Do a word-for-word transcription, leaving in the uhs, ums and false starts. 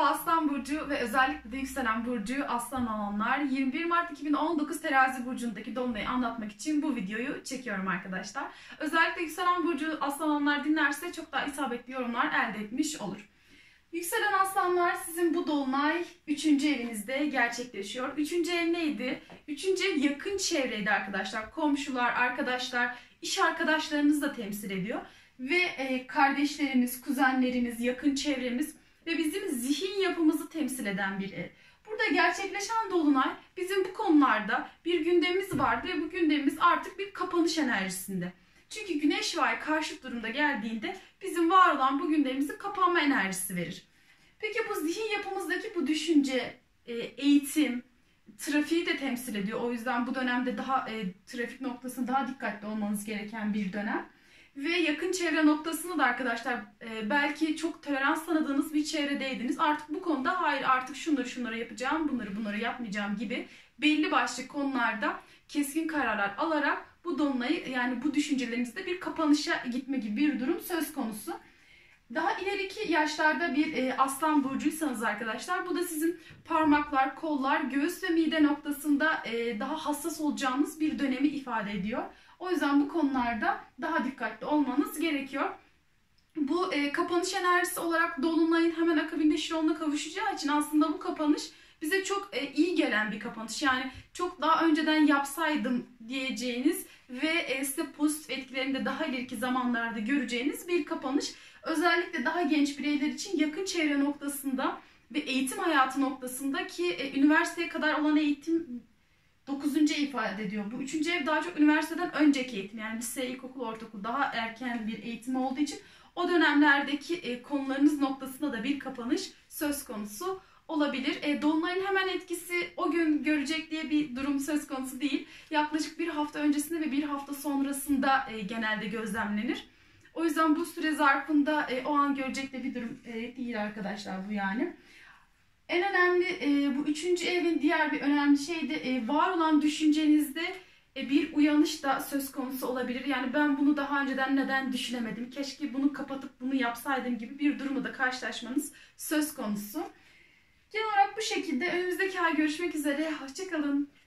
Merhaba Aslan Burcu ve özellikle de yükselen Burcu Aslan olanlar. yirmi bir Mart iki bin on dokuz Terazi Burcu'ndaki dolunayı anlatmak için bu videoyu çekiyorum arkadaşlar. Özellikle yükselen Burcu Aslan olanlar dinlerse çok daha isabetli yorumlar elde etmiş olur. Yükselen Aslanlar, sizin bu dolunay üçüncü evinizde gerçekleşiyor. üçüncü ev neydi? üçüncü ev yakın çevreydi arkadaşlar. Komşular, arkadaşlar, iş arkadaşlarınızı da temsil ediyor. Ve e, kardeşlerimiz, kuzenlerimiz, yakın çevremiz ve bizim zihin yapımızı temsil eden bir ev. Burada gerçekleşen dolunay bizim bu konularda bir gündemimiz vardı ve bu gündemimiz artık bir kapanış enerjisinde. Çünkü Güneş ve Ay karşıt durumda geldiğinde bizim var olan bu gündemimizin kapanma enerjisi verir. Peki bu zihin yapımızdaki bu düşünce, eğitim, trafiği de temsil ediyor. O yüzden bu dönemde daha e, trafik noktasında daha dikkatli olmanız gereken bir dönem. Ve yakın çevre noktasında da arkadaşlar e, belki çok tolerans tanıdığınız bir çevredeydiniz. Artık bu konuda hayır artık şunları şunları yapacağım, bunları bunları yapmayacağım gibi belli başlı konularda keskin kararlar alarak bu dolunayı, yani bu düşüncelerinizde bir kapanışa gitme gibi bir durum söz konusu. Daha ileriki yaşlarda bir e, Aslan Burcuysanız arkadaşlar, bu da sizin parmaklar, kollar, göğüs ve mide noktasında e, daha hassas olacağınız bir dönemi ifade ediyor. O yüzden bu konularda daha dikkatli olmanız gerekiyor. Bu e, kapanış enerjisi olarak dolunayın hemen akabinde Şiron'la kavuşacağı için aslında bu kapanış bize çok e, iyi gelen bir kapanış. Yani çok daha önceden yapsaydım diyeceğiniz ve e, size pozitif etkilerini de daha ileriki zamanlarda göreceğiniz bir kapanış. Özellikle daha genç bireyler için yakın çevre noktasında ve eğitim hayatı noktasında ki e, üniversiteye kadar olan eğitim dokuzuncu ev ifade ediyor. Bu üçüncü ev daha çok üniversiteden önceki eğitim. Yani lise, ilkokul, ortaokul daha erken bir eğitim olduğu için o dönemlerdeki e, konularınız noktasında da bir kapanış söz konusu olabilir. E, Dolunay'ın hemen etkisi o gün görecek diye bir durum söz konusu değil. Yaklaşık bir hafta öncesinde ve bir hafta sonrasında e, genelde gözlemlenir. O yüzden bu süre zarfında e, o an görecek de bir durum e, değil arkadaşlar bu yani. En önemli e, bu üçüncü evin diğer bir önemli şey de e, var olan düşüncenizde e, bir uyanış da söz konusu olabilir. Yani ben bunu daha önceden neden düşünemedim, keşke bunu kapatıp bunu yapsaydım gibi bir durumla da karşılaşmanız söz konusu. Genel olarak bu şekilde önümüzdeki ay görüşmek üzere. Hoşça kalın.